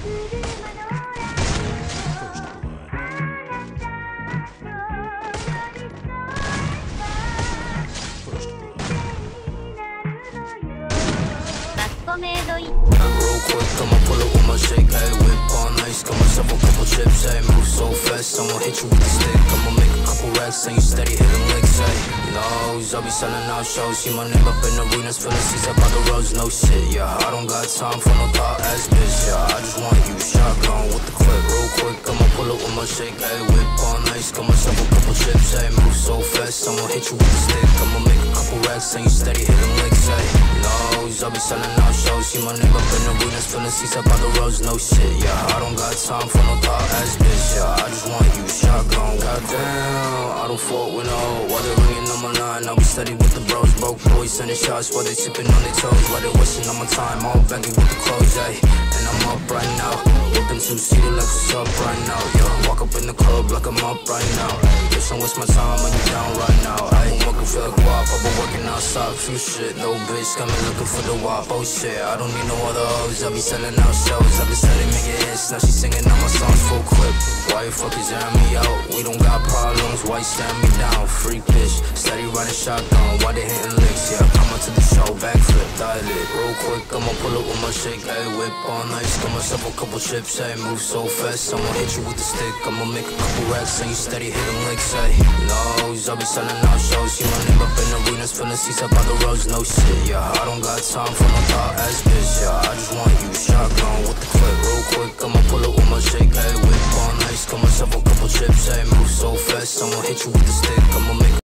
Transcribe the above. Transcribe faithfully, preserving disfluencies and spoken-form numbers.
Real quick, I'ma pull up with my shake, ayy, whip on ice, got myself a couple chips, ayy, move so fast, I'ma hit you with the stick, I'ma make a couple racks, and you steady hitting licks, ayy, you know, I'll be selling out shows, see my name up in arenas, filling seats up on the roads, no shit, yeah, I don't got time for no thought ass bitch, yeah, I just want you shotgun with the clip, real quick, I'ma pull up with my shake, ayy, whip on ice, got myself a couple chips, ayy, move so fast, I'ma hit you with the stick, I'ma make a couple racks, and you steady hitting licks, ayy, you know, I'll be selling out shows, see my name up in arenas, filling seats up on the roads, no shit, yeah, I don't got time for no thought ass bitch, yeah, I just want you shotgun, goddamn, I don't fuck with no, while they ringing on my line, I'll be steady with the bros, broke boys sending shots while they tipping on their toes, while they wasting on my time, all baggy with the clothes, ayy, and I'm up right now, whipping two-seater like what's up right now, yo, walk up in the club like I'm up right now, bitch, don't waste my time when you down right now, ayy, I'm working for the guap, I've been working outside, few shit, no bitch, got me looking for the wop, oh shit, I don't need no other hoes, I be selling out shows, I been steady making hits, now she singing all my songs full clip, why you fuckers airing me out, we don't got problems, why you staring me down, freak bitch, steady riding shotgun, why they hitting licks, yeah, come on to the show, backflip, dial it, real quick, I'ma pull up with my shake, ayy, whip on ice, got myself a couple chips, ayy, move so fast, I'ma hit you with the stick, I'ma make a couple racks, and you steady hitting licks, ayy, no, I'll be selling out shows, see my name up in arenas, filling seats up on the roads, no shit, yeah, I don't got time for no thought ass bitch, yeah, I just want you shotgun with the clip, real quick, I'ma pull up with my shake, ayy, whip on ice, got myself a couple chips, ayy, move so fast, I'ma hit you with the stick, I'ma make